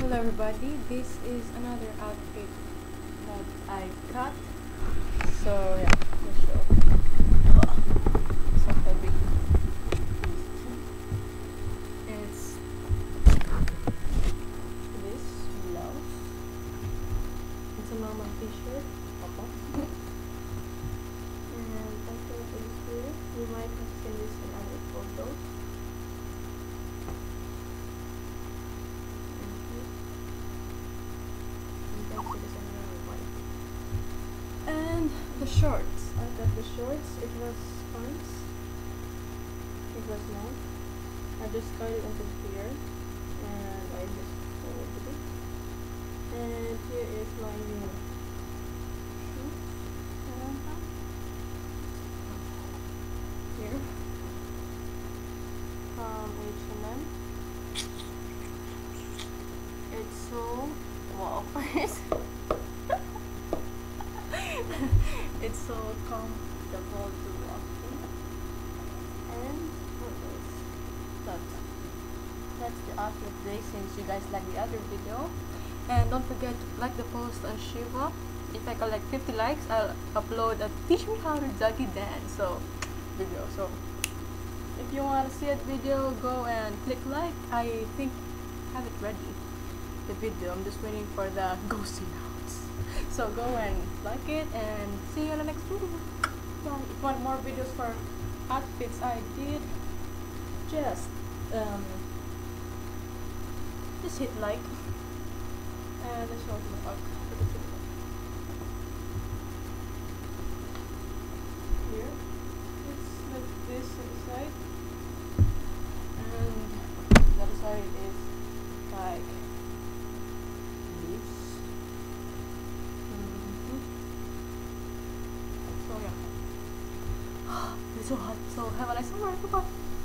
Hello everybody, this is another outfit that I cut. So yeah, let's show. So heavy. It's this blouse. It's a normal t-shirt. And title is here. You might have seen this in other photos. And the shorts. I got the shorts. It was pants. It was long. I just cut it into here, and I just folded it. And here is my new shoes. Here from H&M. It's so wow. It's so comfortable to walk in. And what else? That's the outfit today, since you guys like the other video. And don't forget to like the post on Shiva. If I collect 50 likes, I'll upload a teach me how to doggy dance video. So if you want to see that video, go and click like. I think I have it ready, the video. I'm just waiting for the ghosting outs. So go and like it, and see you in the next video. Bye. If you want more videos for outfits I did, just hit like, and let's show the back. Here it's like this on the side, and the other side is like this. So yeah, it's so hot. So have a nice summer. Goodbye.